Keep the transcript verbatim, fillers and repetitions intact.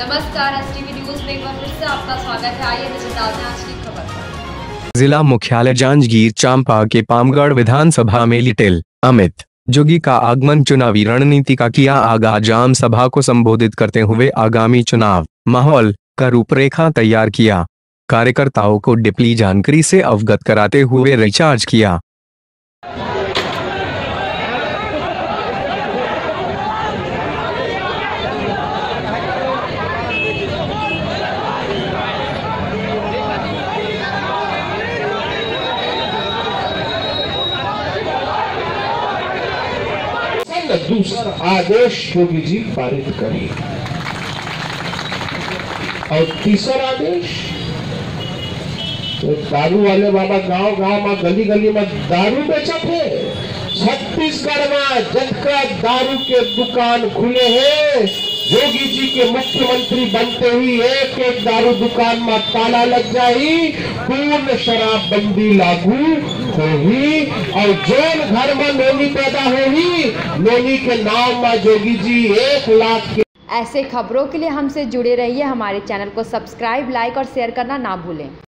नमस्कार, STV news में एक बार फिर से आपका स्वागत है। आइए नजर डालते हैं आज की खबर पर। जिला मुख्यालय जांजगीर चांपा के पामगढ़ विधानसभा में लिटिल अमित जोगी का आगमन चुनावी रणनीति का किया आगाज। आम सभा को संबोधित करते हुए आगामी चुनाव माहौल का रूपरेखा तैयार किया। कार्यकर्ताओं को डिप्ली जानकारी से अवगत कराते हुए रिचार्ज किया। दूसरा आदेश योगी जी पारित करें और तीसरा आदेश तो दारू वाले बाबा गांव गांव में गली गली में दारू बेचत है। छत्तीसगढ़ में जटका दारू के दुकान खुले हैं। योगी जी के मुख्यमंत्री बनते ही एक एक दारू दुकान में ताला लग जाई, पूर्ण शराबबंदी लागू होगी और जौन घर में नोनी पैदा होगी नोनी के नाम में योगी जी एक लाख के। ऐसे खबरों के लिए हमसे जुड़े रहिए। हमारे चैनल को सब्सक्राइब, लाइक और शेयर करना ना भूलें।